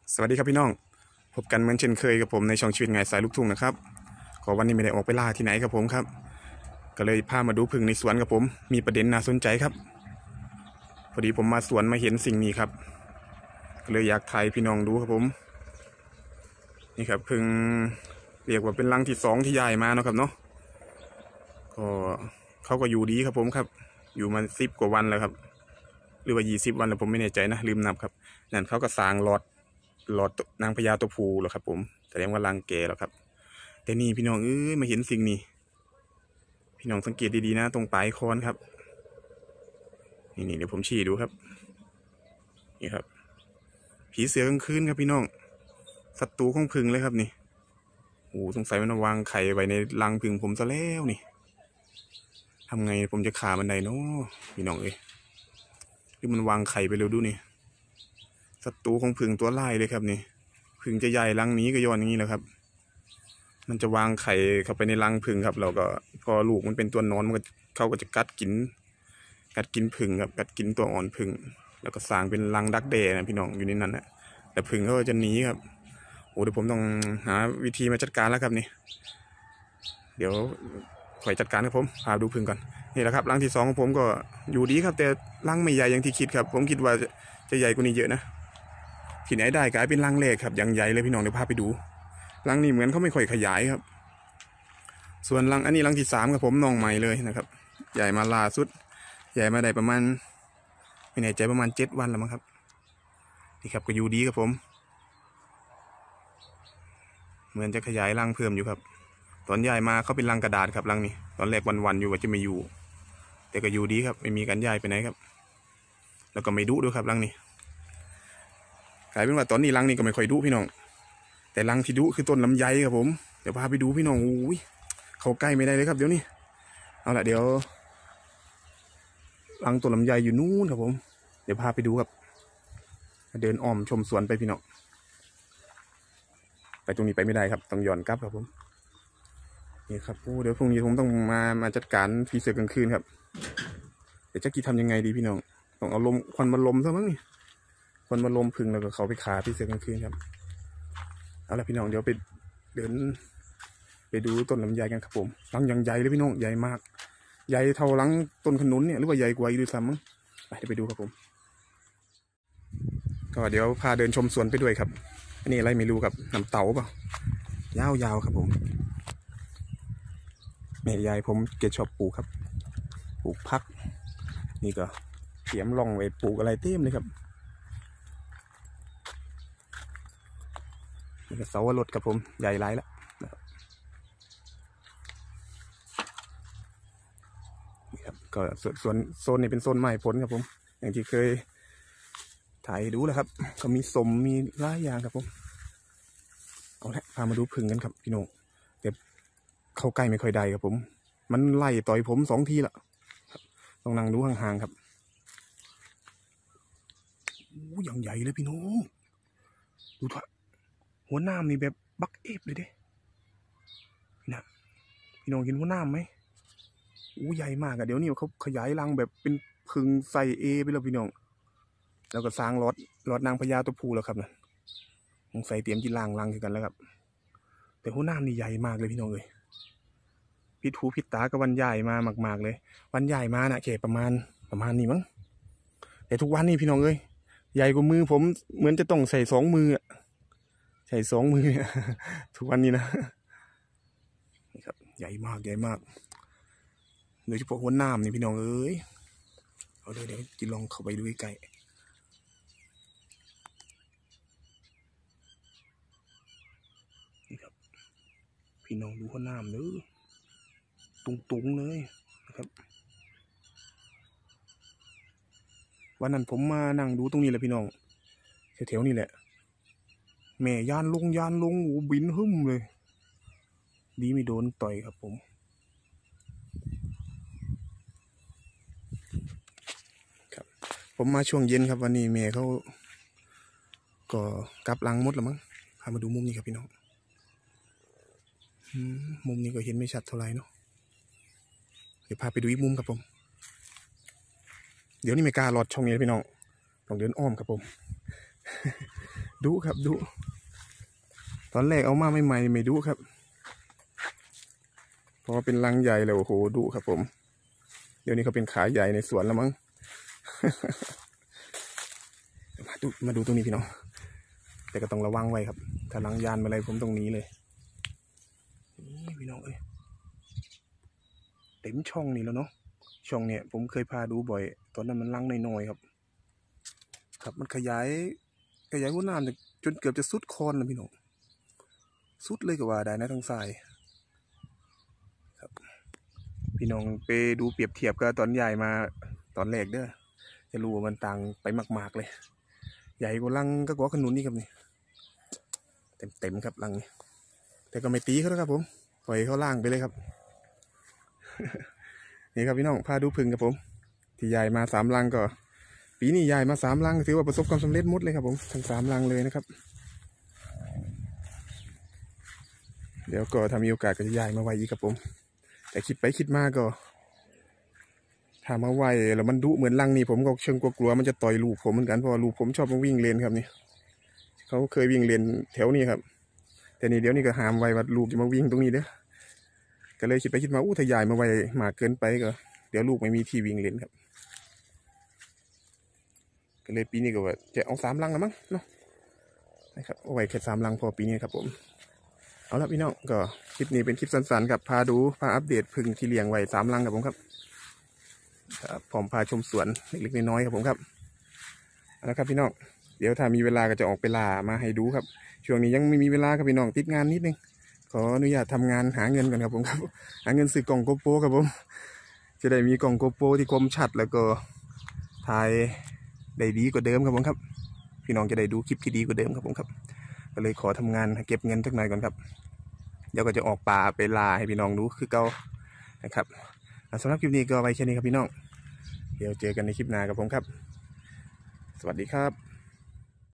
สวัสดีครับพี่น้องพบกันเหมือนเช่นเคยกับผมในช่องชีวิตไงสายลูกทุ่งนะครับขอวันนี้ไม่ได้ออกไปล่าที่ไหนครับผมครับก็เลยพามาดูผึ่งในสวนกับผมมีประเด็นน่าสนใจครับพอดีผมมาสวนมาเห็นสิ่งนี้ครับก็เลยอยากถ่ายพี่น้องดูครับผมนี่ครับผึ่งเรียกว่าเป็นรังที่2ที่ย้ายมาเนาะครับเนาะก็เขาก็อยู่ดีครับผมครับอยู่มา10 กว่าวันแล้วครับหรือว่า20 วันแล้วผมไม่แน่ใจนะลืมนับครับนั่นเขาก็สร้างหลอดนางพญาตัวผู้แล้วครับผมแสดงว่ารังแก่แล้วครับแต่นี่พี่น้องมาเห็นสิ่งนี้พี่น้องสังเกตดีๆนะตรงปลายคอนครับนี่เดี๋ยวผมชี้ดูครับนี่ครับผีเสือกลางคืนครับพี่น้องศัตรูของผึ่งเลยครับนี่โอ้สงสัยมันวางไข่ไว้ในรังผึ่งผมซะแล้วนี่ทำไงผมจะฆ่ามันได้เนาะพี่น้องหรือมันวางไข่ไปเร็วดูนี่ศัตรูของผึ่งตัวไล่เลยครับนี่ผึ่งจะใหญ่รังนี้ก็ย้อนอย่างนี้แหละครับมันจะวางไข่เข้าไปในรังผึ่งครับเราก็พอลูกมันเป็นตัวนอนมันก็เขาก็จะกัดกินผึ่งครับกัดกินตัวอ่อนผึ่งแล้วก็สร้างเป็นรังดักแด้นะพี่น้องอยู่ในนั้นนะแต่ผึ่งเขาจะหนีครับโอ้เดี๋ยวผมต้องหาวิธีมาจัดการแล้วครับนี่เดี๋ยวคอยจัดการครับผมพาดูผึ่งก่อนนี่แหละครับรังที่2ของผมก็อยู่ดีครับแต่รังไม่ใหญ่อย่างที่คิดครับผมคิดว่าจะใหญ่กว่านี้เยอะนะที่ไหนได้กลายเป็นรังเล็กครับอย่างใหญ่เลยพี่น้องเดี๋ยวพาไปดูรังนี้เหมือนเขาไม่ค่อยขยายครับส่วนรังอันนี้รังที่3ครับผมน้องใหม่เลยนะครับใหญ่มาล่าสุดใหญ่มาได้ประมาณไม่แน่ใจประมาณ7 วันแล้วมั้งครับนี่ครับก็อยู่ดีครับผมเหมือนจะขยายรังเพิ่มอยู่ครับตอนย้ายมาเขาเป็นรังกระดาษครับรังนี้ตอนแรกวันๆอยู่ว่าจะไม่อยู่แต่ก็อยู่ดีครับไม่มีการย้ายไปไหนครับแล้วก็ไม่ดุด้วยครับรังนี้กลายเป็นว่าตอนนี้รังนี้ก็ไม่ค่อยดุพี่น้องแต่รังที่ดุคือต้นลำไยครับผมเดี๋ยวพาไปดูพี่น้องอุ้ยเขาใกล้ไม่ได้เลยครับเดี๋ยวนี้เอาละเดี๋ยวรังต้นลำไยอยู่นู้นครับผมเดี๋ยวพาไปดูครับเดินอ้อมชมสวนไปพี่น้องไปตรงนี้ไปไม่ได้ครับต้องย้อนกลับครับผมนี่ครับเดี๋ยวพรุ่งนี้ผมต้องมาจัดการผีเสือกลางคืนครับเดี๋ยวจะกี่ทำยังไงดีพี่น้องต้องเอาลมควันมาลมซะมั้งนี่ควันมาลมพึ่งแล้วก็เขาไปขาผีเสือกลางคืนครับเอาละพี่น้องเดี๋ยวไปเดินไปดูต้นลำไยกันครับผมรังยังใหญ่เลยพี่น้องใหญ่มากใหญ่เท่ารังต้นขนุนเนี่ยหรือว่าใหญ่กว่าอีกด้วยซ้ำมั้งเดี๋ยวไปดูครับผมก็เดี๋ยวพาเดินชมสวนไปด้วยครับอันนี้อะไรไม่รู้ครับน้ำเต่าเปล่ายาวๆครับผมแม่ยายผมเกชอบปลูกครับปลูกพักนี่ก็เตรียมร่องไว้ปลูกอะไรเต็มเลยครับนี่ก็เสาวรสครับผมใหญ่หลายแล้วนี่ครับก็ส่วนโซนนี้เป็นโซนไม้ผลครับผมอย่างที่เคยถ่ายดูแล้วครับก็มีสมมีหลายอย่างครับผมเอาละพามาดูผึ่งกันครับพี่น้องแต่เข้าใกล้ไม่ค่อยได้ครับผมมันไล่ต่อยผม2 ทีละต้องนั่งดูห่างๆครับโอ้อย่างใหญ่เลยพี่น้องดูเถอะหัวหน้านี่แบบบักเอฟเลยเด้นะพี่น้องเห็นหัวหน้าไหมโอ้ใหญ่มากอะเดี๋ยวนี้เขาขยายรังแบบเป็นผึ่งใส่เอไปแล้วพี่น้องแล้วก็สร้างรถนางพญาตัวผู้แล้วครับนะสงสัยเตรียมจีรังกันแล้วครับแต่หัวหน้านี่ใหญ่มากเลยพี่น้องเลยพิษหูพิษตากับวันใหญ่มามากๆเลยวันใหญ่มานะแค่ประมาณนี้มั้งแต่ทุกวันนี้พี่น้องเลยใหญ่กว่ามือผมเหมือนจะต้องใส่2 มือใส่2 มือทุกวันนี้นะนี่ครับใหญ่มากโดยเฉพาะหัวหน้านี่พี่น้องเอ้ยเอาเลยเดี๋ยวจะลองเข้าไปดูใกล้นี่ครับพี่น้องดูหัวหน้าเลยตุงเลยนะครับวันนั้นผมมานั่งดูตรงนี้แหละพี่น้องแถวๆนี่แหละแม่ยานลงโอ้บินหึ่มเลยดีไม่โดนต่อยครับผมครับผมมาช่วงเย็นครับวันนี้แม่เขาก็กลับรังหมดแล้วมั้งพามาดูมุมนี้ครับพี่น้องมุมนี้ก็เห็นไม่ชัดเท่าไหร่เนาะเดี๋ยวพาไปดูอีกมุมครับผมเดี๋ยวนี้ไม่กล้าลอดช่องนี้พี่น้องต้องเดินอ้อมครับผมดุครับดุตอนแรกเอามาใหม่ๆไม่ดุครับพอเป็นรังใหญ่แล้วโอ้โหดุครับผมเดี๋ยวนี้เขาเป็นขาใหญ่ในสวนแล้วมั้ง มาดูตรงนี้พี่น้องแต่ก็ต้องระวังไว้ครับถ้าลังยานมาอะไรผมตรงนี้เลยนี่พี่น้องเอ้ยเต็มช่องนี่แล้วเนาะช่องเนี่ยผมเคยพาดูบ่อยตอนนั้นมันลังน้อยๆครับครับมันขยายหัวน้ำจนเกือบจะสุดคอนแล้วพี่น้องสุดเลยก็ว่าได้นะทางซ้ายครับพี่น้องไปดูเปรียบเทียบกับตอนใหญ่มาตอนแรกเด้อจะรู้ว่ามันต่างไปมากๆเลยใหญ่กว่าลังก็กว่าขนุนนี่ครับนี่เต็มครับลังนี่แต่ก็ไม่ตีเขาแล้วครับผมปล่อยเขาล่างไปเลยครับ นี่ครับพี่น้องพาดูพึ่งครับผมที่ใหญ่มา3 ลังก็ปีนี้ใหญ่มา3 ลังถือว่าประสบความสำเร็จหมดเลยครับผมทั้ง3 ลังเลยนะครับเดี๋ยวก็ถ้ามีโอกาสก็จะย้ายมาไว้อีกครับผมแต่คิดไปคิดมาก็ถ้ามาไว้แล้วมันดุเหมือนลังนี่ผมก็เชิงกลัวมันจะต่อยลูกผมเหมือนกันเพราะลูกผมชอบมาวิ่งเล่นครับนี่เขาเคยวิ่งเล่นแถวนี้ครับแต่นี่เดี๋ยวนี้ก็ห้ามไว้ว่าลูกจะมาวิ่งตรงนี้เด้อก็เลยคิดไปคิดมาถ้าย้ายมาไว้มากเกินไปก็เดี๋ยวลูกไม่มีที่วิ่งเล่นครับก็เลยปีนี้ก็ว่าจะเอา3 ลังแล้วมั้งเนาะนะครับเอาไว้แค่3 ลังพอปีนี้ครับผมเอาละพี่น้องก็คลิปนี้เป็นคลิปสั้นๆครับพาอัปเดตพึ่งที่เลี้ยงไว้3 ลังครับผมครับผมพาชมสวนเล็กๆน้อยๆครับผมครับแล้วครับพี่น้องเดี๋ยวถ้ามีเวลาก็จะออกไปล่ามาให้ดูครับช่วงนี้ยังไม่มีเวลาครับพี่น้องติดงานนิดนึงขออนุญาตทำงานหาเงินกันครับผมครับหาเงินซื้อกล่องโกโปรครับผมจะได้มีกล่องโกโปรที่คมชัดแล้วก็ถ่ายได้ดีกว่าเดิมครับผมครับพี่น้องจะได้ดูคลิปที่ดีกว่าเดิมครับผมครับก็เลยขอทำงานเก็บเงินสักหน่อยก่อนครับเดี๋ยวก็จะออกป่าไปล่าให้พี่น้องดูคือเก่านะครับสำหรับคลิปนี้ก็ไว้แค่นี้ครับพี่น้องเดี๋ยวเจอกันในคลิปหน้าครับผมครับสวัสดีครับ